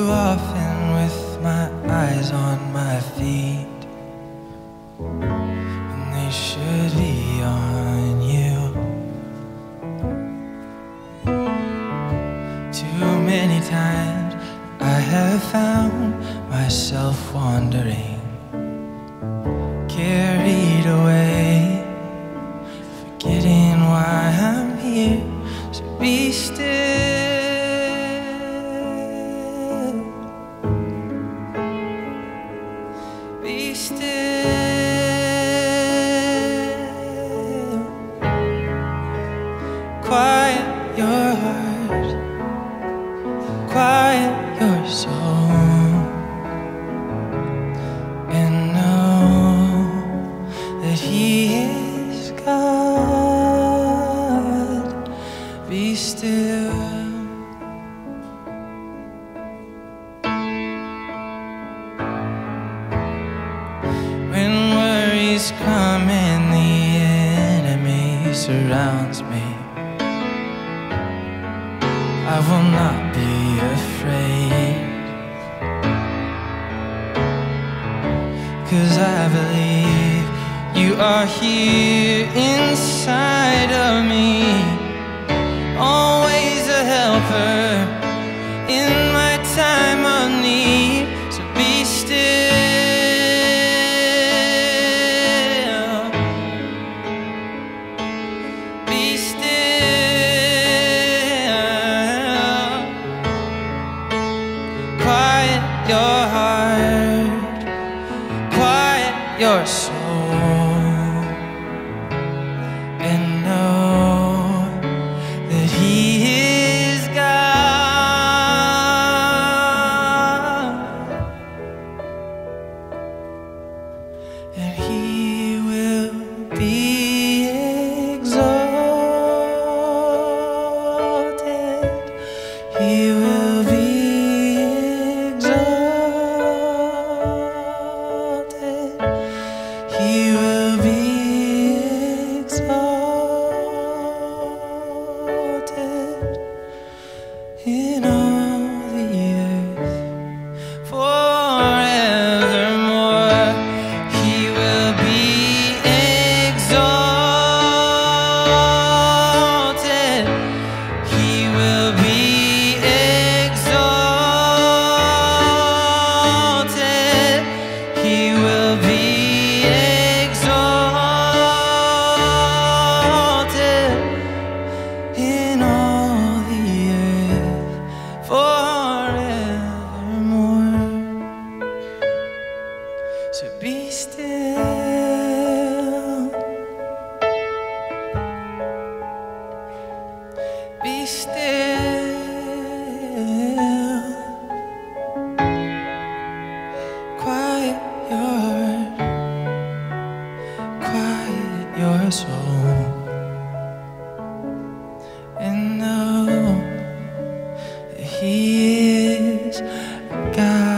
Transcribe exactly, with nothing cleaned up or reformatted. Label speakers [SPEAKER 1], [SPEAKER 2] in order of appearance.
[SPEAKER 1] too often with my eyes on my feet when they should be on you. Too many times I have found myself wandering, carried away, forgetting why I'm here. So be still. Be still. Quiet your heart, quiet your soul, and know that He is God. Be still. When worries come and the enemy surrounds me, I will not be afraid, 'cause I believe You are here inside of me, always a helper in my time of need. So be still, be still. Quiet your heart, quiet your soul, and know that He is God, and He will be exalted. He will be exalted. He will be exalted in all the earth forevermore. He will be exalted. He will be exalted. He will be exalted in all the earth forevermore. So be still, be still. Quiet your heart, quiet your soul, and know that He is God.